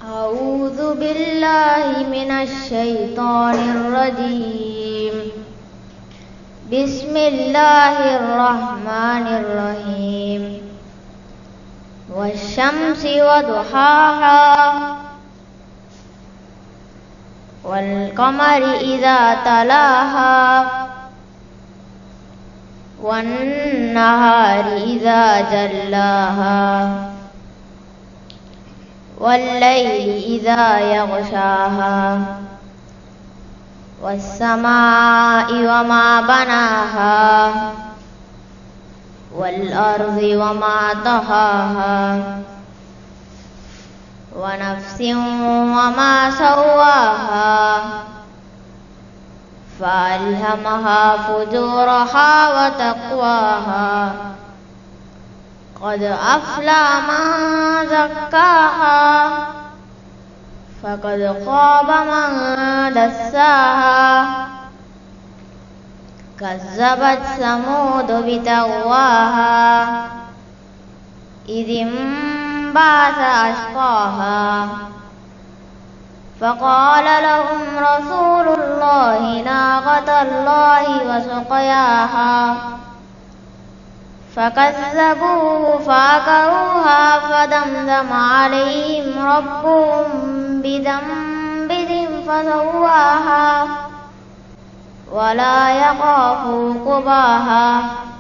أعوذ بالله من الشيطان الرجيم. بسم الله الرحمن الرحيم. والشمس وضحاها والقمر إذا تلاها والنهار إذا جلاها والليل إذا يغشاها والسماء وما بناها والأرض وما طحاها ونفس وما سواها فألهمها فجورها وتقواها قد أفلح من زكاها فقد خاب من دساها كذبت ثمود بتقواها إذ انبعث أشقاها فقال لهم رسول الله ناقة الله وسقياها فكذبوه فعقروها فدمدم عليهم ربهم بذنبهم فسواها ولا يخاف عقباها.